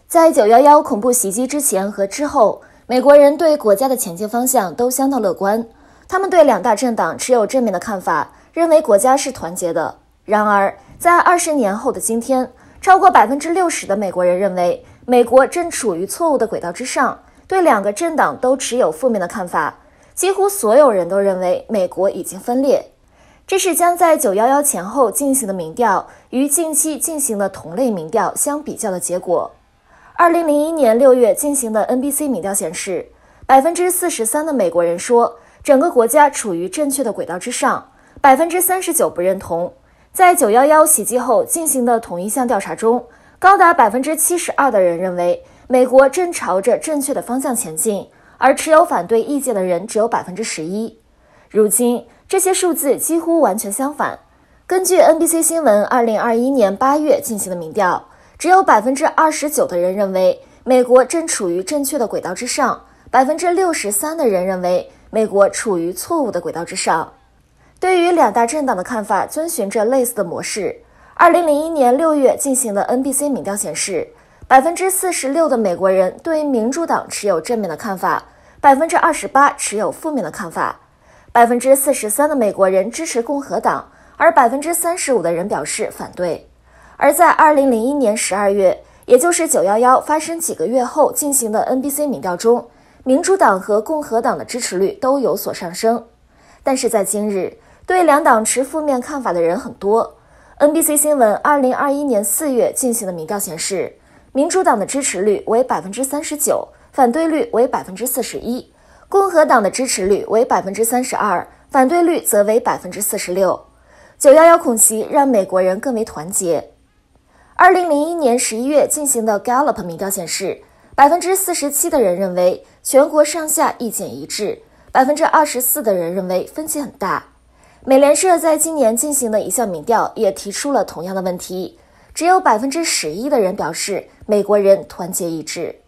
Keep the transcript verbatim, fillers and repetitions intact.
在九一一恐怖袭击之前和之后，美国人对国家的前进方向都相当乐观，他们对两大政党持有正面的看法，认为国家是团结的。然而，在二十年后的今天，超过 百分之六十 的美国人认为美国正处于错误的轨道之上，对两个政党都持有负面的看法。几乎所有人都认为美国已经分裂。这是将在九一一前后进行的民调与近期进行的同类民调相比较的结果。二零零一年六月进行的 N B C 民调显示， 百分之四十三 的美国人说整个国家处于正确的轨道之上， 百分之三十九 不认同。在九一一袭击后进行的同一项调查中，高达 百分之七十二 的人认为美国正朝着正确的方向前进，而持有反对意见的人只有 百分之十一。 如今这些数字几乎完全相反。根据 N B C 新闻二零二一年八月进行的民调，只有 百分之二十九 的人认为美国正处于正确的轨道之上， 百分之六十三 的人认为美国处于错误的轨道之上。对于两大政党的看法遵循着类似的模式。二零零一年六月进行的 N B C 民调显示， 百分之四十六 的美国人对民主党持有正面的看法， 百分之二十八 持有负面的看法。百分之四十三 的美国人支持共和党，而 百分之三十五 的人表示反对。而在二零零一年十二月，也就是九一一发生几个月后进行的 N B C 民调中，民主党和共和党的支持率都有所上升。但是在今日，对两党持负面看法的人很多。N B C 新闻二零二一年四月进行的民调显示，民主党的支持率为 百分之三十九， 反对率为 百分之四十一， 共和党的支持率为 百分之三十二， 反对率则为 百分之四十六。 九一一恐袭让美国人更为团结。二零零一年十一月进行的 Gallup 民调显示， 百分之四十七 的人认为全国上下意见一致， 百分之二十四 的人认为分歧很大。美联社在今年进行的一项民调也提出了同样的问题，只有 百分之十一 的人表示美国人团结一致。